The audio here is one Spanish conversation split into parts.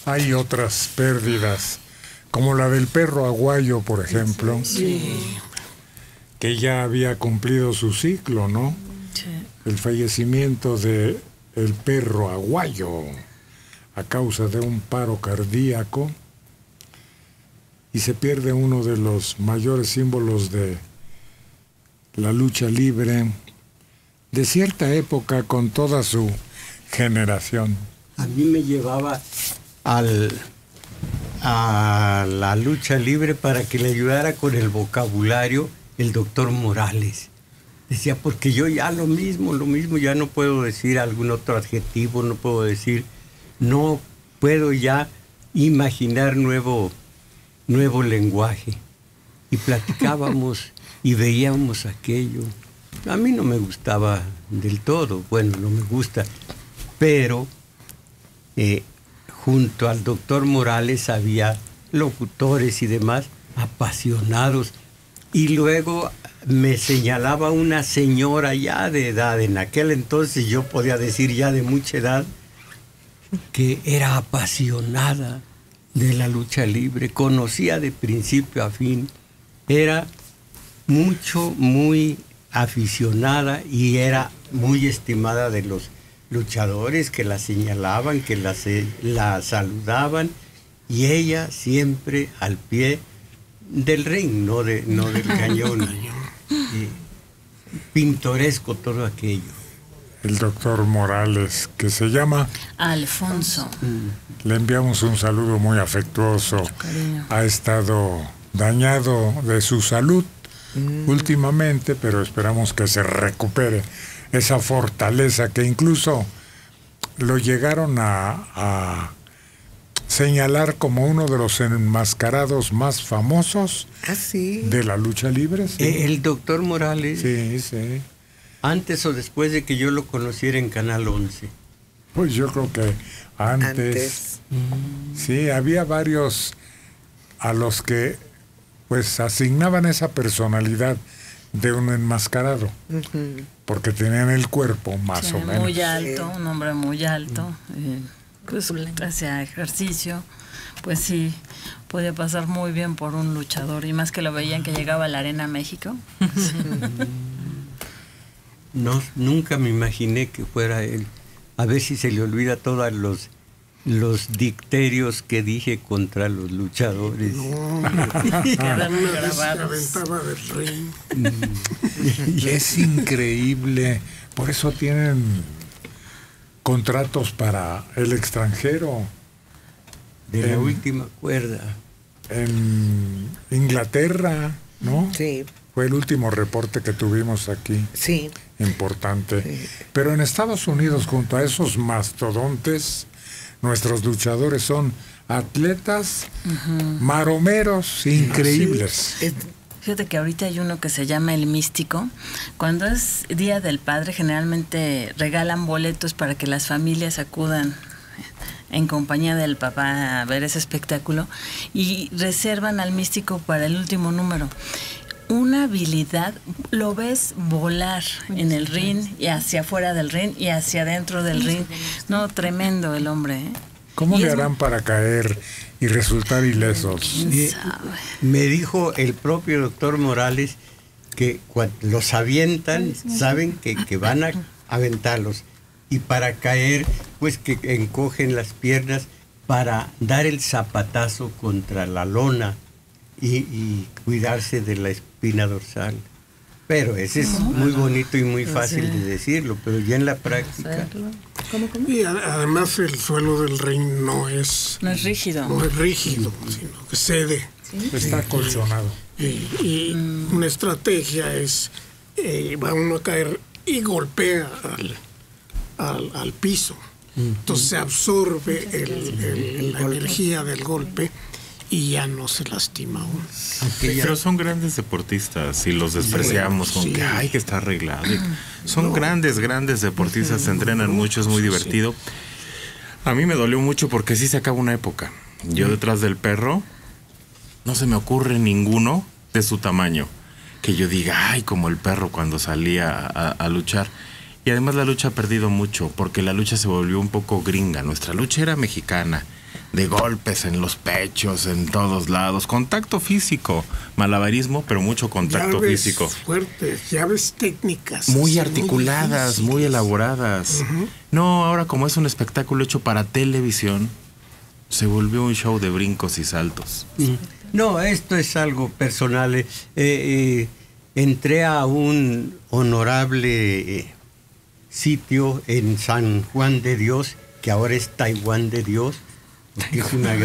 hay otras pérdidas, como la del perro aguayo, por ejemplo, que ya había cumplido su ciclo, ¿no? Sí. El fallecimiento de el perro aguayo a causa de un paro cardíaco, y se pierde uno de los mayores símbolos de la lucha libre de cierta época con toda su generación. A mí me llevaba a la lucha libre para que le ayudara con el vocabulario el doctor Morales. Decía, porque yo ya lo mismo, ya no puedo decir algún otro adjetivo, no puedo ya imaginar nuevo lenguaje. Y platicábamos y veíamos aquello. A mí no me gustaba del todo, bueno, no me gusta, pero junto al doctor Morales había locutores y demás apasionados. Y luego me señalaba una señora ya de edad, en aquel entonces yo podía decir ya de mucha edad, que era apasionada de la lucha libre, conocía de principio a fin, era muy aficionada y era muy estimada de los luchadores que la señalaban, que la saludaban, y ella siempre al pie del ring, no del cañón. Pintoresco todo aquello. El doctor Morales, que se llama Alfonso. Le enviamos un saludo muy afectuoso. Ha estado dañado de su salud últimamente, pero esperamos que se recupere esa fortaleza que incluso lo llegaron a señalar como uno de los enmascarados más famosos de la lucha libre. ¿Sí? El doctor Morales. Sí. Antes o después de que yo lo conociera en Canal 11. Pues yo creo que antes. Sí, había varios a los que pues asignaban esa personalidad de un enmascarado, porque tenían el cuerpo más o menos. Muy alto, un hombre muy alto, pues hacía ejercicio, pues sí, podía pasar muy bien por un luchador, y más que lo veían que llegaba a la Arena México. No, nunca me imaginé que fuera él. A ver si se le olvida todos los dicterios que dije contra los luchadores. Quedaron grabados. Se aventaba del ring. Y es increíble, por eso tienen contratos para el extranjero. De la última cuerda. En Inglaterra, ¿no? Sí. Fue el último reporte que tuvimos aquí. Sí. Importante. Sí. Pero en Estados Unidos, junto a esos mastodontes, nuestros luchadores son atletas maromeros increíbles. Fíjate que ahorita hay uno que se llama El Místico. Cuando es Día del Padre, generalmente regalan boletos para que las familias acudan en compañía del papá a ver ese espectáculo, y reservan al Místico para el último número. Una habilidad, lo ves volar en el ring y hacia afuera del ring y hacia adentro del ring. No, tremendo el hombre, ¿eh? ¿Cómo le harán para caer y resultar ilesos? Me dijo el propio doctor Morales que cuando los avientan, saben que van a aventarlos, y para caer, pues que encogen las piernas para dar el zapatazo contra la lona y cuidarse de la espina dorsal. Pero ese es muy bonito y muy fácil de decirlo, pero ya en la práctica. ¿Cómo? Y además el suelo del ring no es rígido. No es rígido, sino que cede. ¿Sí? Está acolchonado. Y una estrategia es, va uno a caer y golpea al piso. Entonces se absorbe la energía del golpe y ya no se lastima uno. Pero son grandes deportistas y los despreciamos con que hay que estar arreglado. Son grandes deportistas, se entrenan mucho, es muy divertido. A mí me dolió mucho porque sí se acaba una época. Yo detrás del perro no se me ocurre ninguno de su tamaño que yo diga, ay, como el perro cuando salía a luchar. Y además la lucha ha perdido mucho porque la lucha se volvió un poco gringa. Nuestra lucha era mexicana. de golpes en los pechos, en todos lados, contacto físico, malabarismo, pero mucho contacto llaves físico. Fuertes, llaves técnicas. Muy articuladas, muy elaboradas. No, ahora como es un espectáculo hecho para televisión, se volvió un show de brincos y saltos. No, esto es algo personal. Entré a un honorable sitio en San Juan de Dios, que ahora es Taiwán de Dios, porque es una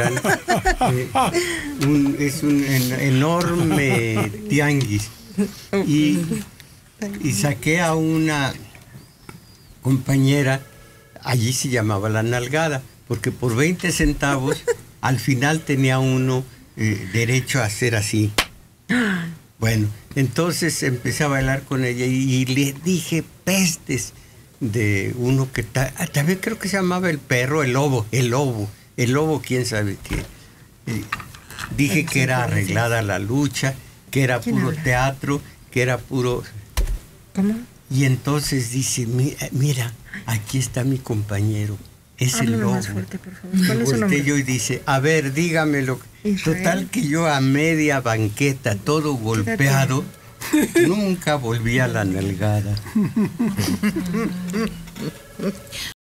es un enorme tianguis. Y saqué a una compañera, allí se llamaba La Nalgada, porque por 20 centavos al final tenía uno derecho a hacer así. Bueno, entonces empecé a bailar con ella y le dije pestes de uno que también creo que se llamaba el perro, el lobo, quién sabe qué. Dije que era arreglada la lucha, que era puro teatro, que era puro... ¿Cómo? Y entonces dice, mira, aquí está mi compañero, es el lobo. Más fuerte, por favor. ¿Cuál es su nombre? Yo y dice, a ver, dígamelo. Israel. Total que yo a media banqueta, todo golpeado, nunca volví a La Nalgada.